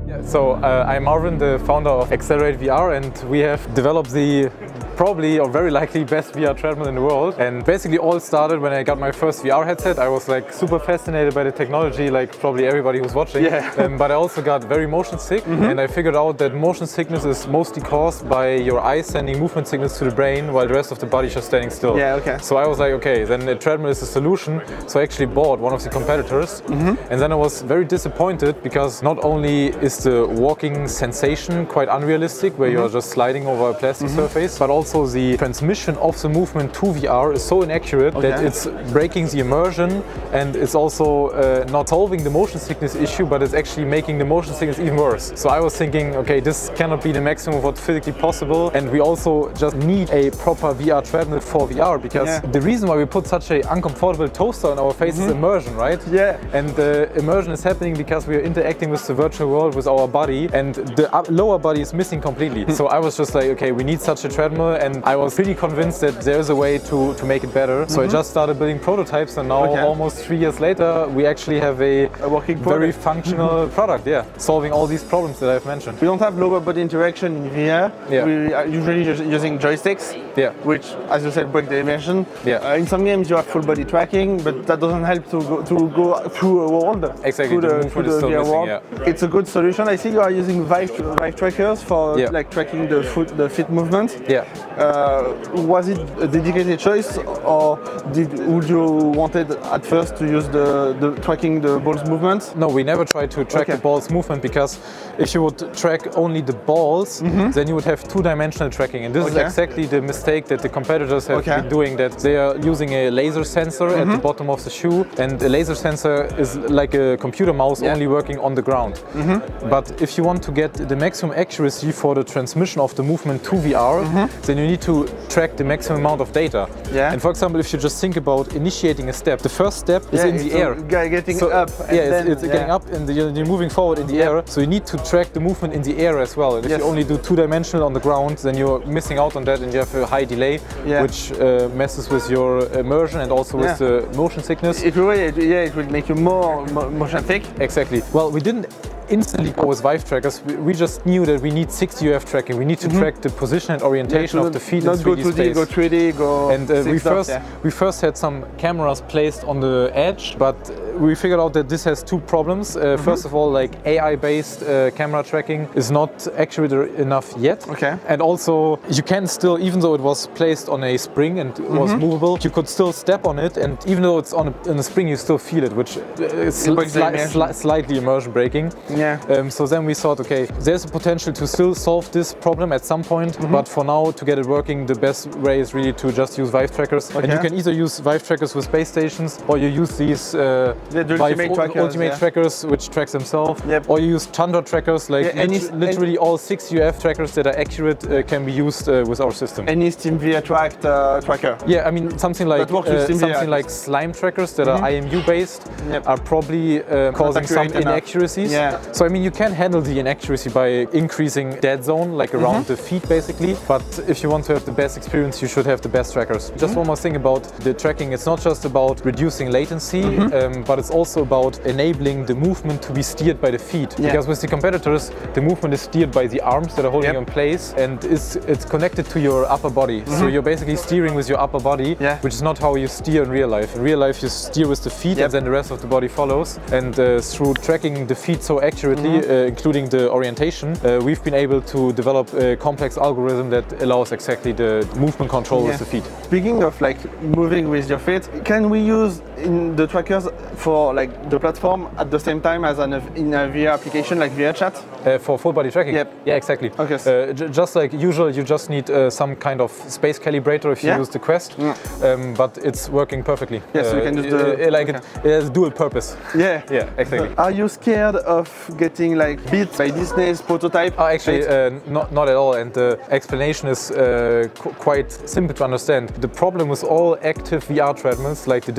Yeah, so I'm Marvin, the founder of XelerateVR, and we have developed the probably or very likely best VR treadmill in the world. And basically all started when I got my first VR headset. I was like super fascinated by the technology, like probably everybody who's watching. Yeah. But I also got very motion sick, and I figured out that motion sickness is mostly caused by your eyes sending movement signals to the brain while the rest of the body is just standing still. Yeah, okay. So I was like, okay, then a treadmill is a solution. So I actually bought one of the competitors, and then I was very disappointed because not only is the walking sensation quite unrealistic, where you're just sliding over a plastic surface, but also the transmission of the movement to VR is so inaccurate that it's breaking the immersion, and it's also not solving the motion sickness issue, but it's actually making the motion sickness even worse. So I was thinking, okay, this cannot be the maximum of what's physically possible, and we also just need a proper VR treadmill for VR, because the reason why we put such an uncomfortable toaster on our face is immersion, right? Yeah. And the immersion is happening because we are interacting with the virtual world with our body, and the lower body is missing completely. So I was just like, okay, we need such a treadmill, and I was pretty convinced that there's a way to make it better. So I just started building prototypes, and now almost 3 years later, we actually have a working very functional product, solving all these problems that I've mentioned. We don't have lower body interaction in VR. Yeah. We are usually just using joysticks, which, as you said, break the immersion. In some games, you have full body tracking, but that doesn't help to go through a world. Exactly, the movement is still missing, It's a good solution. I see you are using Vive trackers for like tracking the feet movement. Was it a dedicated choice, or would you wanted at first to use the tracking the ball's movement? No, we never tried to track the ball's movement, because if you would track only the balls, then you would have two-dimensional tracking, and this is exactly the mistake that the competitors have been doing, that they are using a laser sensor at the bottom of the shoe, and a laser sensor is like a computer mouse only working on the ground. But if you want to get the maximum accuracy for the transmission of the movement to VR, then you need to track the maximum amount of data. And for example, if you just think about initiating a step, the first step is in the air. Getting up. It's getting up, and you're moving forward in the air. So you need to track the movement in the air as well. And if you only do two-dimensional on the ground, then you're missing out on that, and you have a high delay, which messes with your immersion and also with the motion sickness. It will make you more motion sick. Exactly. Well, we didn't instantly go with Vive trackers. We just knew that we need 6 UF tracking. We need to track the position and orientation of the feet in 3D space. Go 3D, go. And we first had some cameras placed on the edge, but we figured out that this has two problems. First of all, like AI-based camera tracking is not accurate enough yet. And also, you can still, even though it was placed on a spring and was movable, you could still step on it, and even though it's on a spring, you still feel it, which is slightly immersion breaking. So then we thought, okay, there's a potential to still solve this problem at some point, but for now, to get it working, the best way is really to just use Vive trackers. And you can either use Vive trackers with base stations, or you use these ultimate trackers, which tracks themselves, or you use Thunder trackers, like literally all 6 UF trackers that are accurate can be used with our system. Any SteamVR tracker? Yeah, I mean something like slime trackers that are IMU based are probably causing some inaccuracies. So I mean, you can handle the inaccuracy by increasing dead zone, like around the feet basically, but if you want to have the best experience, you should have the best trackers. Just one more thing about the tracking, it's not just about reducing latency, but it's also about enabling the movement to be steered by the feet. Because with the competitors, the movement is steered by the arms that are holding you in place, and it's connected to your upper body. So you're basically steering with your upper body, which is not how you steer in real life. In real life, you steer with the feet, and then the rest of the body follows. And through tracking the feet so accurately, including the orientation, we've been able to develop a complex algorithm that allows exactly the movement control with the feet. Speaking of like moving with your feet, can we use in the trackers for like the platform at the same time as in a VR application like VRChat? For full body tracking? Yeah, exactly. Just like usual, you just need some kind of space calibrator if you use the Quest, but it's working perfectly. So you can use it has dual purpose. Yeah, exactly. Are you scared of getting like beat by Disney's prototype? Actually, not at all, and the explanation is quite simple to understand. The problem with all active VR treadmills, like the Disney treadmill,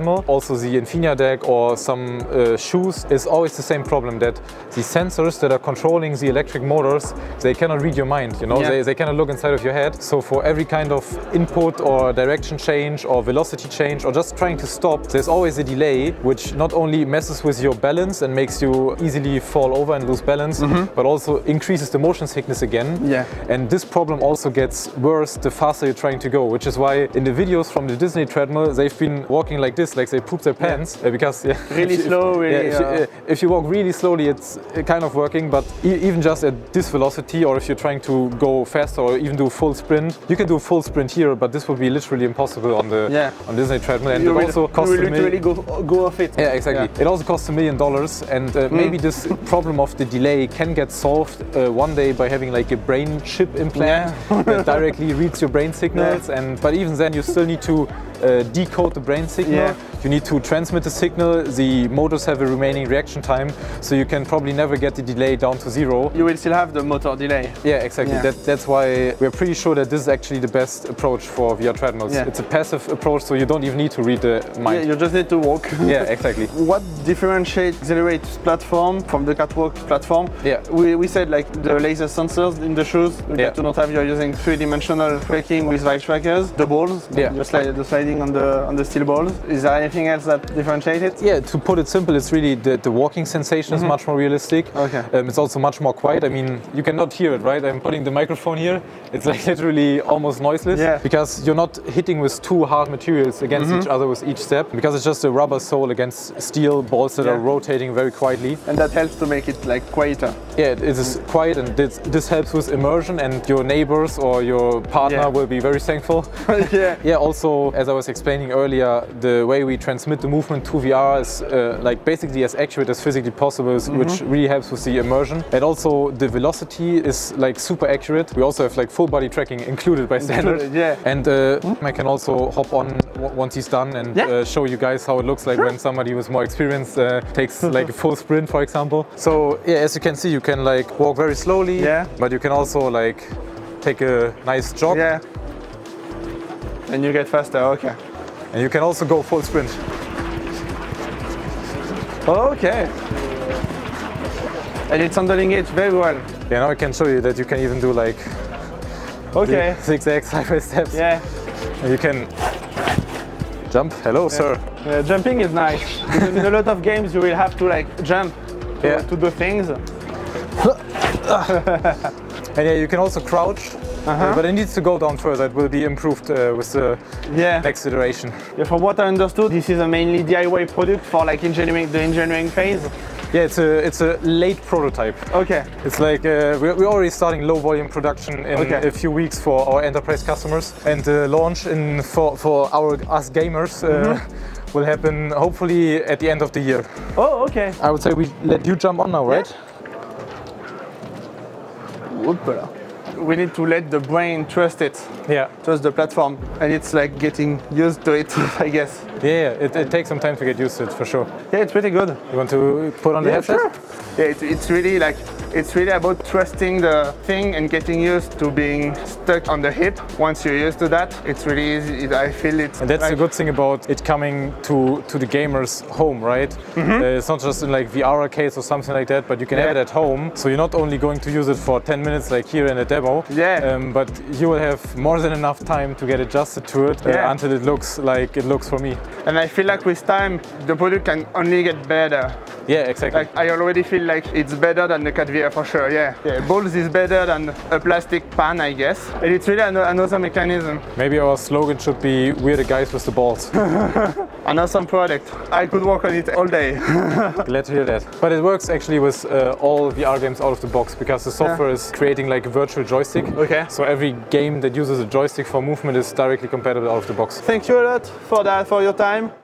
treadmill, also the Infinia deck or some shoes, is always the same problem, that the sensors that are controlling the electric motors, they cannot read your mind, you know, they cannot look inside of your head. So for every kind of input or direction change or velocity change or just trying to stop, there's always a delay, which not only messes with your balance and makes you easily fall over and lose balance, but also increases the motion sickness again. And this problem also gets worse the faster you're trying to go, which is why in the videos from the Disney treadmill, they've been walking like this, like they poop their pants, because really slow. If you walk really slowly, it's kind of working, but even just at this velocity, or if you're trying to go faster or even do full sprint, you can do full sprint here, but this would be literally impossible on the on Disney treadmill, and it also costs literally go off it. Yeah, exactly. It also costs $1 million, and maybe this problem of the delay can get solved one day by having like a brain chip implant that directly reads your brain signals. But even then, you still need to decode the brain signal. You need to transmit the signal. The motors have a remaining reaction time, so you can probably never get the delay down to 0. You will still have the motor delay. Yeah, exactly. That's why we're pretty sure that this is actually the best approach for VR treadmills. It's a passive approach, so you don't even need to read the mind. Yeah, you just need to walk. Yeah, exactly. What differentiates Xelerate's platform from the Catwalk platform? We said like the laser sensors in the shoes. To not have, you're using 3-dimensional tracking with Vive trackers. The balls, the sliding on the steel balls. Is there anything else that differentiates it? Yeah, to put it simple, it's really the walking sensation is much more realistic. It's also much more quiet. I mean, you cannot hear it, right? I'm putting the microphone here. It's like literally almost noiseless because you're not hitting with two hard materials against each other with each step, because it's just a rubber sole against steel balls that are rotating very quietly. And that helps to make it like quieter. Yeah, it is quiet, and this helps with immersion, and your neighbors or your partner will be very thankful. Also, as I was explaining earlier, the way we transmit the movement to VR is like basically as accurate as physically possible, which really helps with the immersion. And also the velocity is like super accurate. We also have like full body tracking included by standard. And I can also hop on once he's done and show you guys how it looks like when somebody with more experience takes like a full sprint, for example. So as you can see, you can like walk very slowly, but you can also like take a nice jog. And you get faster, And you can also go full sprint. And it's handling it very well. Yeah, now I can show you that you can even do like zigzag sideways steps. And you can jump. Hello, sir. Jumping is nice. In a lot of games, you will have to like jump to do things. And you can also crouch. But it needs to go down further. It will be improved with the next iteration. From what I understood, this is a mainly DIY product for like the engineering phase. Yeah, it's a late prototype. It's like we're already starting low volume production in a few weeks for our enterprise customers, and the launch for us gamers will happen hopefully at the end of the year. I would say we let you jump on now, right? We need to let the brain trust it. Trust the platform, and it's like getting used to it, I guess. It takes some time to get used to it, for sure. It's pretty good. You want to put on the headset? Sure. It's really about trusting the thing and getting used to being stuck on the hip. Once you're used to that, it's really easy. I feel it. And that's the good thing about it coming to the gamer's home, right? It's not just in like VR arcades or something like that, but you can have it at home. So you're not only going to use it for 10 minutes like here in a demo, but you will have more than enough time to get adjusted to it until it looks like it looks for me. And I feel like with time, the product can only get better. Yeah, exactly. Like, I already feel like it's better than the CatVR for sure, Balls is better than a plastic pan, I guess. And it's really another mechanism. Maybe our slogan should be, we're the guys with the balls. An awesome product. I could work on it all day. Glad to hear that. But it works actually with all VR games out of the box, because the software is creating like a virtual joystick. So every game that uses a joystick for movement is directly compatible out of the box. Thank you a lot for that, for your time.